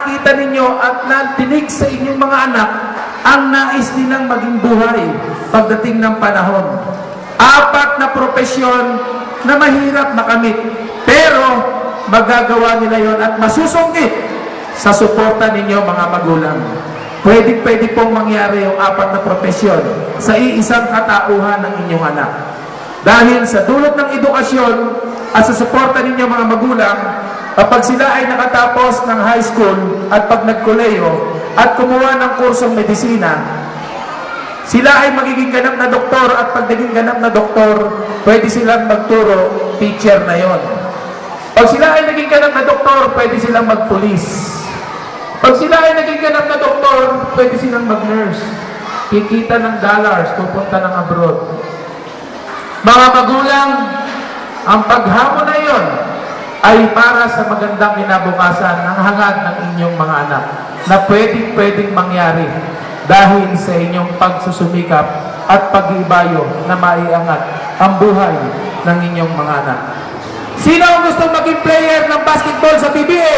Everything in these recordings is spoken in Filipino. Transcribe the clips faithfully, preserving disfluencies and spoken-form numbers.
Kita ninyo at natinig sa inyong mga anak ang nais nilang maging buhay pagdating ng panahon. Apat na profesyon na mahirap makamit, pero magagawa nila yon at masusungkit sa suporta ninyo mga magulang. Pwede-pwede pong mangyari yung apat na profesyon sa iisang katauhan ng inyong anak. Dahil sa dulot ng edukasyon at sa suporta ninyo mga magulang, kapag sila ay nakatapos ng high school at pag nagkoleyo at kumuha ng kursong medisina, sila ay magiging ganap na doktor at pag naging ganap na doktor, pwede silang magturo, teacher na yon. Pag sila ay naging ganap na doktor, pwede silang magpulis. Pag sila ay naging ganap na doktor, pwede silang mag-nurse. Kikita ng dollars, pupunta ng abroad. Mga magulang, ang paghamon na yon ay para sa magandang kinabukasan ng hangad ng inyong mga anak na pwedeng-pwedeng mangyari dahil sa inyong pagsusumikap at pag-ibayo na maiangat ang buhay ng inyong mga anak. Sino ang gusto maging player ng basketball sa P B A?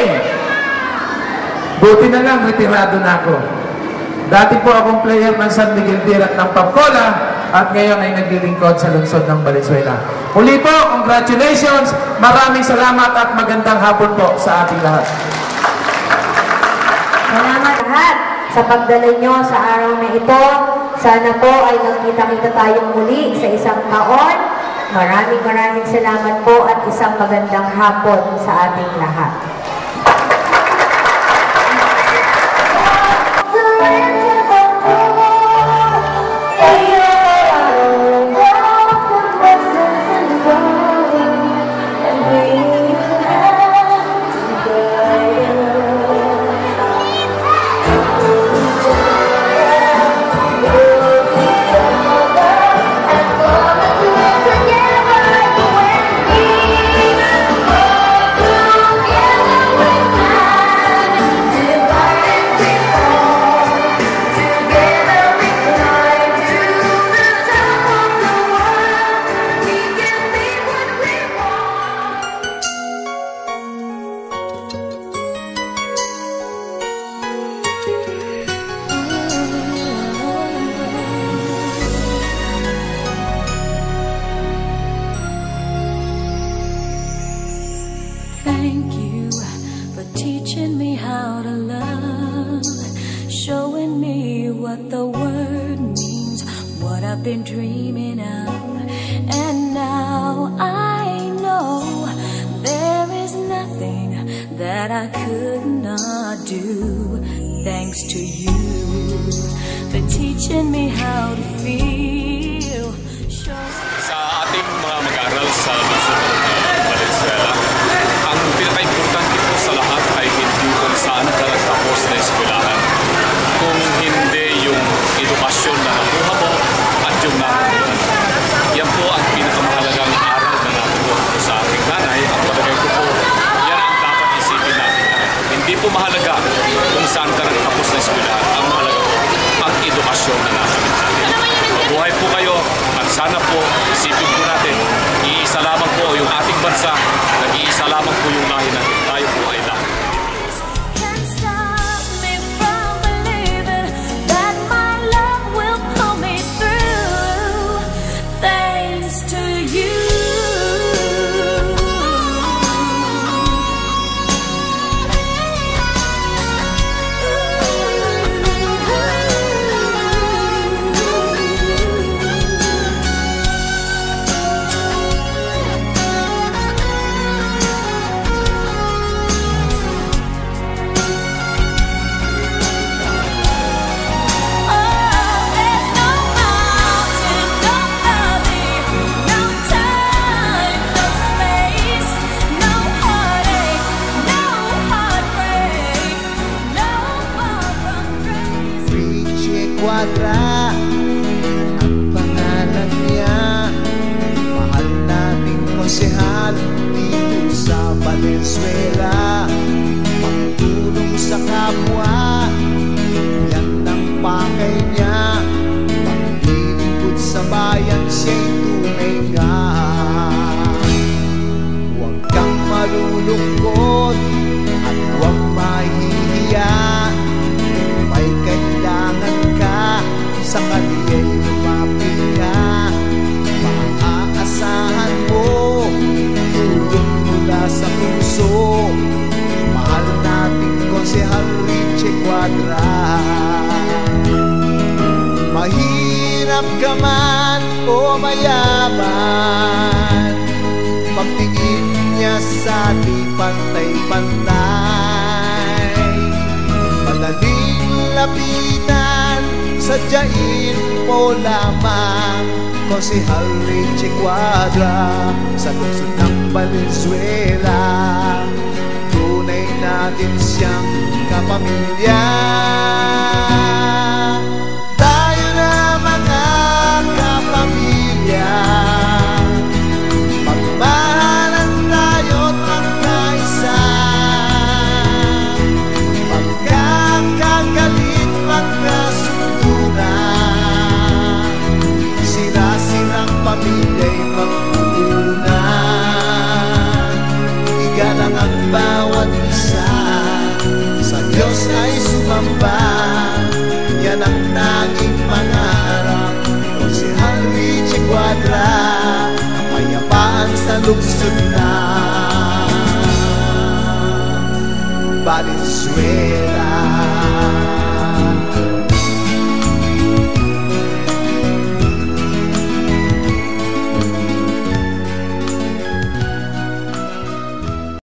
Buti na lang, retirado na ako. Dati po akong player ng San Miguel Dirat ng Papcola at ngayon ay naglilingkod sa lungsod ng Valenzuela. Muli po, congratulations, maraming salamat at magandang hapon po sa ating lahat. Salamat lahat sa pagdala nyo sa araw na ito. Sana po ay nagkita-kita tayong muli sa isang taon. Maraming maraming salamat po at isang magandang hapon sa ating lahat. Thank you for teaching me how to love, showing me what the word means, what I've been dreaming of. And now I know there is nothing that I could not do. Thanks to you for teaching me how to feel. Show... Sa ating mga mag-aaral sa lungsod ng Valenzuela, ang pinaka-importante po sa lahat ay hindi kung saan ka nagtapos na eskwelahan, kung hindi yung edukasyon na nakuha mo at yung nakuha. Yan po ang pinakamahalagang aral na nakuha ko sa aking nanay. Ang palagay ko po, yan ang dapat isipin natin. Hindi po mahalaga kung saan ka nagtapos na eskwelahan. Ang mahalaga po, ang edukasyon na nakuha natin. Mabuhay po kayo at sana po isipin po natin, iisa lamang po yung ating bansa, nag-iisa lamang po yung lahi natin. Tayo po ay lahat. Quadra ang pangalan niya, mahal naming konsehal dito sa Valenzuela. Pagtulong sa kapwa, yan ang pakay niya. Paglilingkod sa bayan, siya'y tunay nga. Huwag kang malulungkot at huwag mahihiya. mahirap ka man o mayaman, pagtingin niya sa di pantay-pantay. Madaling lapitan, sadyain mo lamang Konsehal Richie Cuadra sa lungsod ng Valenzuela. Tunay natin siyang kapamilya. Tayo na mga kapamilya, magmahalan tayo't magkaisa. Magkakagalit, magkasunduran, sira-sirang pamilya'y magpupunan. Igalang ang bawat isa, sa Diyos ay sumamba. Yan ang tanging pangarap Konsehal Richie Cuadra, kapayapaan sa lungsod na Valenzuela.